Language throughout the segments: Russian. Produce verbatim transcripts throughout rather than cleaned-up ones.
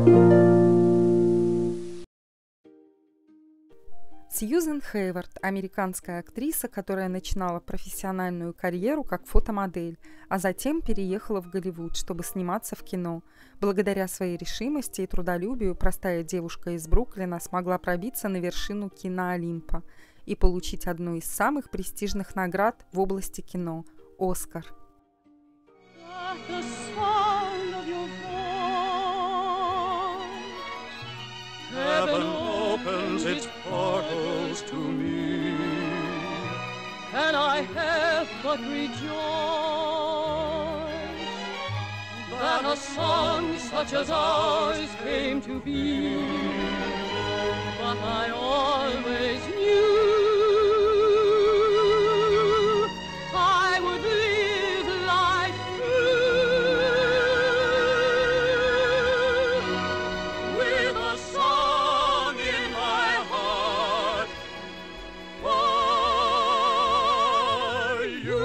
Сьюзен Хейвард – американская актриса, которая начинала профессиональную карьеру как фотомодель, а затем переехала в Голливуд, чтобы сниматься в кино. Благодаря своей решимости и трудолюбию простая девушка из Бруклина смогла пробиться на вершину киноолимпа и получить одну из самых престижных наград в области кино – «Оскар». Opens its portals to me, and I have but rejoiced that a song such as ours came to be. But I always knew I would live life through with a song in my heart for you.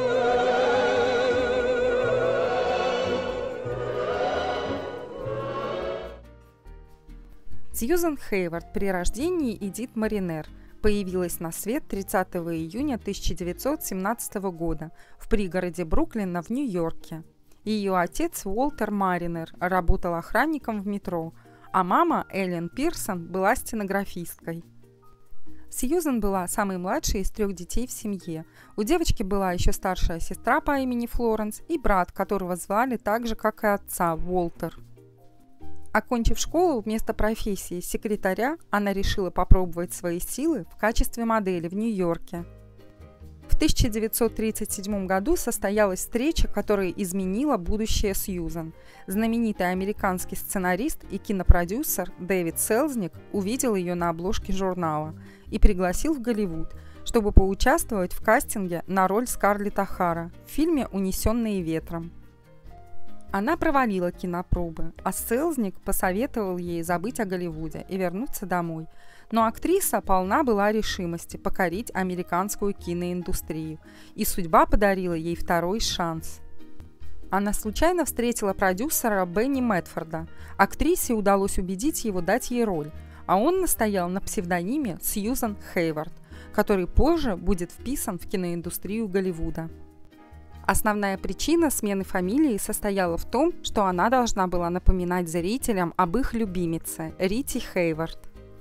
Сьюзен Хейвард при рождении Эдит Маринер появилась на свет тридцатого июня тысяча девятьсот семнадцатого года в пригороде Бруклина в Нью-Йорке. Ее отец Уолтер Маринер работал охранником в метро, а мама Эллен Пирсон была стенографисткой. Сьюзен была самой младшей из трех детей в семье. У девочки была еще старшая сестра по имени Флоренс и брат, которого звали так же, как и отца, Уолтер. Окончив школу вместо профессии секретаря, она решила попробовать свои силы в качестве модели в Нью-Йорке. В тысяча девятьсот тридцать седьмом году состоялась встреча, которая изменила будущее Сьюзен. Знаменитый американский сценарист и кинопродюсер Дэвид Селзник увидел ее на обложке журнала и пригласил в Голливуд, чтобы поучаствовать в кастинге на роль Скарлетт О'Хара в фильме «Унесенные ветром». Она провалила кинопробы, а Селзник посоветовал ей забыть о Голливуде и вернуться домой. Но актриса полна была решимости покорить американскую киноиндустрию, и судьба подарила ей второй шанс. Она случайно встретила продюсера Бенни Медфорда. Актрисе удалось убедить его дать ей роль, а он настоял на псевдониме Сьюзен Хейвард, который позже будет вписан в киноиндустрию Голливуда. Основная причина смены фамилии состояла в том, что она должна была напоминать зрителям об их любимице Рите Хейвард.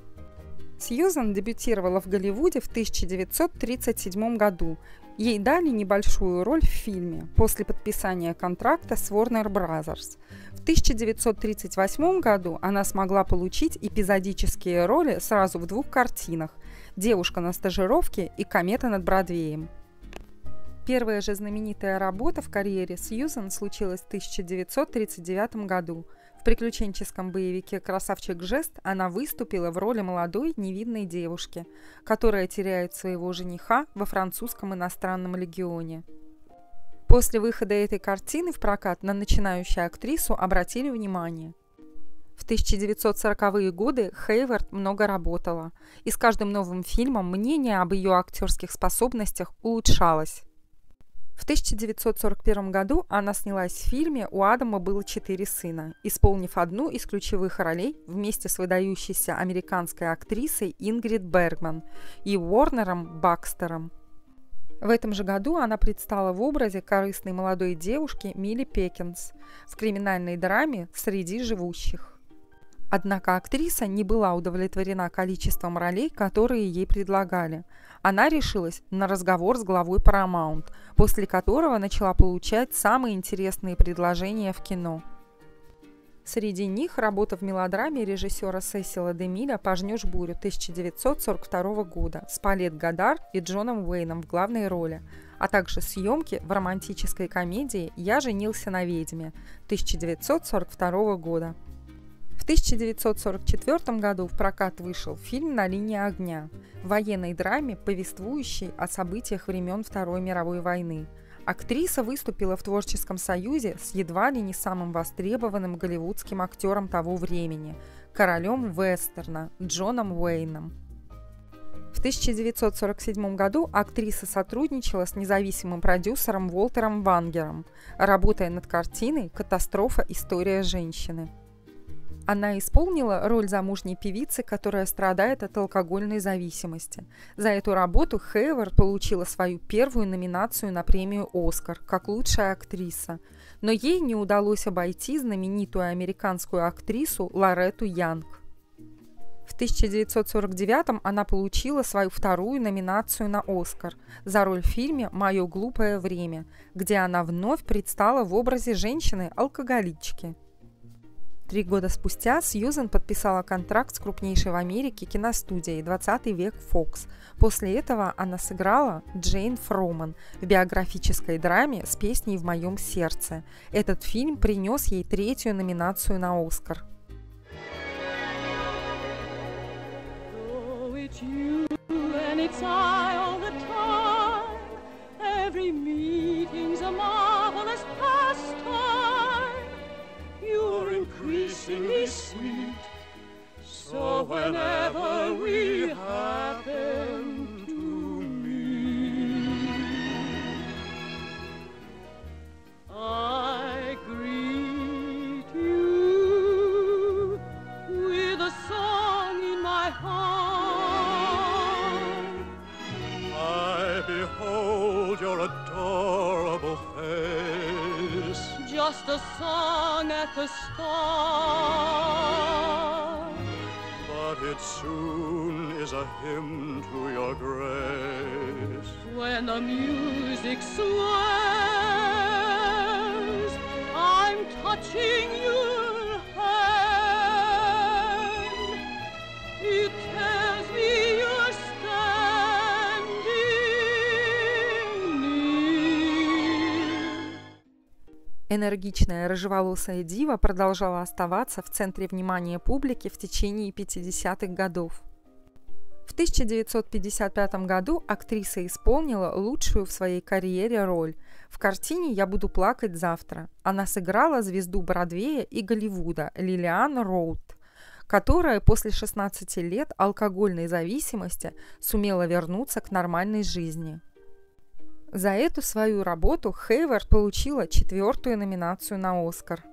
Сьюзен дебютировала в Голливуде в тысяча девятьсот тридцать седьмом году. Ей дали небольшую роль в фильме после подписания контракта с Warner Brothers. В тысяча девятьсот тридцать восьмом году она смогла получить эпизодические роли сразу в двух картинах «Девушка на стажировке» и «Комета над Бродвеем». Первая же знаменитая работа в карьере Сьюзен случилась в тысяча девятьсот тридцать девятом году. В приключенческом боевике «Красавчик Жест» она выступила в роли молодой невинной девушки, которая теряет своего жениха во французском иностранном легионе. После выхода этой картины в прокат на начинающую актрису обратили внимание. В тысяча девятьсот сороковые годы Хейвард много работала, и с каждым новым фильмом мнение об ее актерских способностях улучшалось. В тысяча девятьсот сорок первом году она снялась в фильме «У Адама было четыре сына», исполнив одну из ключевых ролей вместе с выдающейся американской актрисой Ингрид Бергман и Уорнером Бакстером. В этом же году она предстала в образе корыстной молодой девушки Милли Пекинс в криминальной драме «Среди живущих». Однако актриса не была удовлетворена количеством ролей, которые ей предлагали. Она решилась на разговор с главой Paramount, после которого начала получать самые интересные предложения в кино. Среди них работа в мелодраме режиссера Сесила де Милля «Пожнешь бурю» тысяча девятьсот сорок второго года с Палет Годдард и Джоном Уэйном в главной роли, а также съемки в романтической комедии «Я женился на ведьме» тысяча девятьсот сорок второго года. В тысяча девятьсот сорок четвёртом году в прокат вышел фильм «На линии огня», военной драме, повествующей о событиях времен Второй мировой войны. Актриса выступила в творческом союзе с едва ли не самым востребованным голливудским актером того времени – королем вестерна Джоном Уэйном. В тысяча девятьсот сорок седьмом году актриса сотрудничала с независимым продюсером Уолтером Вангером, работая над картиной «Катастрофа. История женщины». Она исполнила роль замужней певицы, которая страдает от алкогольной зависимости. За эту работу Хейвард получила свою первую номинацию на премию «Оскар» как лучшая актриса. Но ей не удалось обойти знаменитую американскую актрису Лоретту Янг. В тысяча девятьсот сорок девятом она получила свою вторую номинацию на «Оскар» за роль в фильме «Мое глупое время», где она вновь предстала в образе женщины-алкоголички. Три года спустя Сьюзен подписала контракт с крупнейшей в Америке киностудией «двадцатый век Фокс». После этого она сыграла Джейн Фроман в биографической драме с песней «В моем сердце». Этот фильм принес ей третью номинацию на «Оскар». Increasingly sweet, so whenever we happen to meet, I greet you with a song in my heart. I behold your adorable face, just a song at the start, but it soon is a hymn to your grace. When the music swells, I'm touching your hand. It tells me you're standing near. Энергичная рыжеволосая дива продолжала оставаться в центре внимания публики в течение пятидесятых годов. В тысяча девятьсот пятьдесят пятом году актриса исполнила лучшую в своей карьере роль. В картине «Я буду плакать завтра» она сыграла звезду Бродвея и Голливуда Лилиан Роуд, которая после шестнадцати лет алкогольной зависимости сумела вернуться к нормальной жизни. За эту свою работу Хейвард получила четвертую номинацию на «Оскар».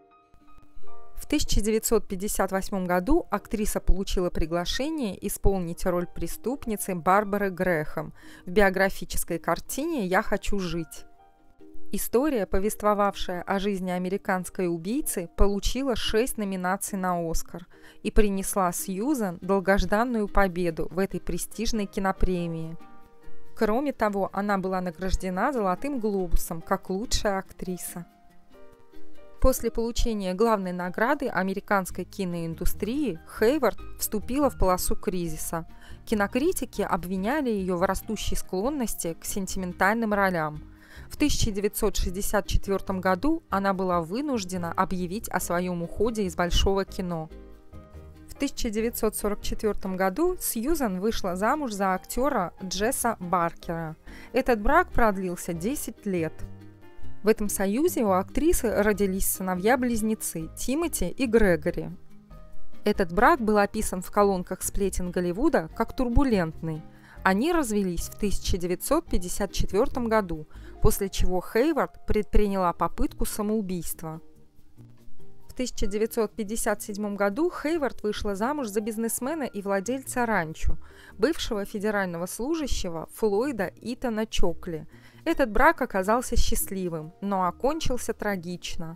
В тысяча девятьсот пятьдесят восьмом году актриса получила приглашение исполнить роль преступницы Барбары Грэхэм в биографической картине «Я хочу жить». История, повествовавшая о жизни американской убийцы, получила шесть номинаций на «Оскар» и принесла Сьюзен долгожданную победу в этой престижной кинопремии. Кроме того, она была награждена «Золотым глобусом» как лучшая актриса. После получения главной награды американской киноиндустрии Хейвард вступила в полосу кризиса. Кинокритики обвиняли ее в растущей склонности к сентиментальным ролям. В тысяча девятьсот шестьдесят четвёртом году она была вынуждена объявить о своем уходе из большого кино. В тысяча девятьсот сорок четвёртом году Сьюзен вышла замуж за актера Джесса Баркера. Этот брак продлился десять лет. В этом союзе у актрисы родились сыновья-близнецы Тимоти и Грегори. Этот брак был описан в колонках сплетен Голливуда как турбулентный. Они развелись в тысяча девятьсот пятьдесят четвёртом году, после чего Хейвард предприняла попытку самоубийства. В тысяча девятьсот пятьдесят седьмом году Хейвард вышла замуж за бизнесмена и владельца ранчо, бывшего федерального служащего Флойда Итана Чокли. Этот брак оказался счастливым, но окончился трагично.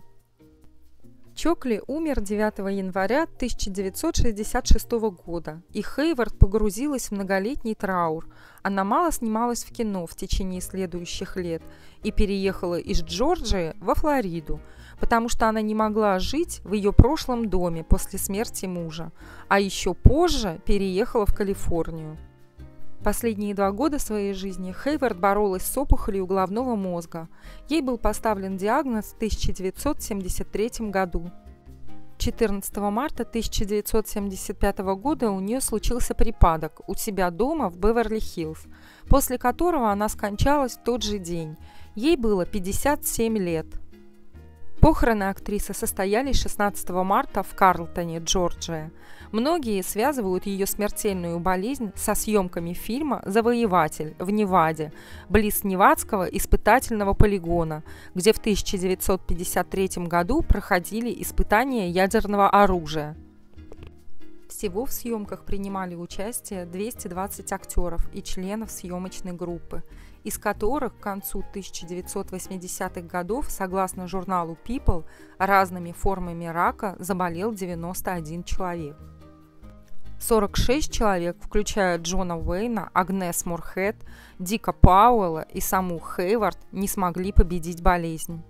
Чокли умер девятого января тысяча девятьсот шестьдесят шестого года, и Хейвард погрузилась в многолетний траур. Она мало снималась в кино в течение следующих лет и переехала из Джорджии во Флориду, потому что она не могла жить в ее прошлом доме после смерти мужа, а еще позже переехала в Калифорнию. Последние два года своей жизни Хейвард боролась с опухолью головного мозга. Ей был поставлен диагноз в тысяча девятьсот семьдесят третьем году. четырнадцатого марта тысяча девятьсот семьдесят пятого года у нее случился припадок у себя дома в Беверли-Хиллз, после которого она скончалась в тот же день. Ей было пятьдесят семь лет. Похороны актрисы состоялись шестнадцатого марта в Карлтоне, Джорджия. Многие связывают ее смертельную болезнь со съемками фильма «Завоеватель» в Неваде, близ Невадского испытательного полигона, где в тысяча девятьсот пятьдесят третьем году проходили испытания ядерного оружия. Всего в съемках принимали участие двести двадцать актеров и членов съемочной группы, из которых к концу тысяча девятьсот восьмидесятых годов, согласно журналу People, разными формами рака заболел девяносто один человек. сорок шесть человек, включая Джона Уэйна, Агнес Мурхед, Дика Пауэлла и саму Хейвард, не смогли победить болезнь.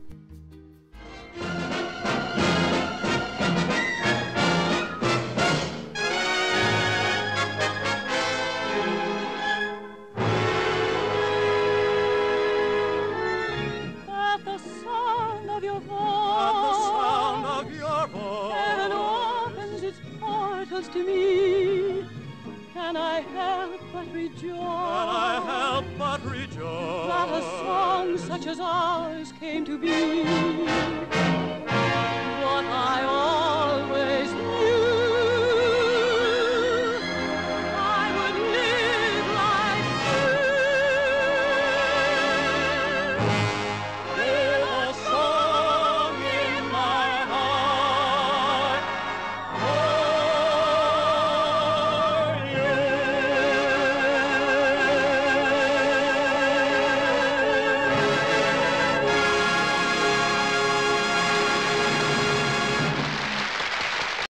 To me, can I help but rejoice? Can I help but rejoice that a song such as ours came to be?